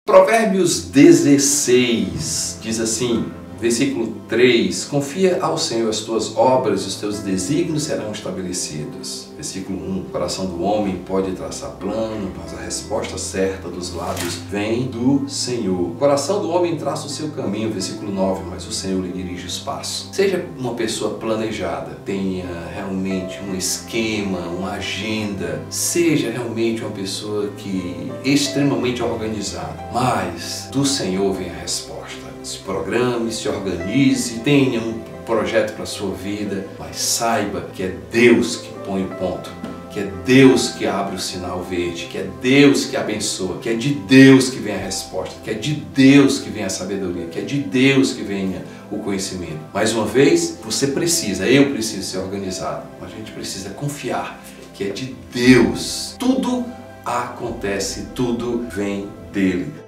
Provérbios 16 diz assim, versículo 3, confia ao Senhor as tuas obras e os teus desígnios serão estabelecidos. Versículo 1, o coração do homem pode traçar plano, mas a resposta certa dos lábios vem do Senhor. O coração do homem traça o seu caminho, versículo 9, mas o Senhor lhe dirige os passos. Seja uma pessoa planejada, tenha realmente um esquema, uma agenda, seja realmente uma pessoa que é extremamente organizada, mas do Senhor vem a resposta. Se programe, se organize, tenha um projeto para a sua vida, mas saiba que é Deus que põe o ponto, que é Deus que abre o sinal verde, que é Deus que abençoa, que é de Deus que vem a resposta, que é de Deus que vem a sabedoria, que é de Deus que venha o conhecimento. Mais uma vez, você precisa, eu preciso ser organizado, mas a gente precisa confiar que é de Deus. Tudo acontece, tudo vem dele.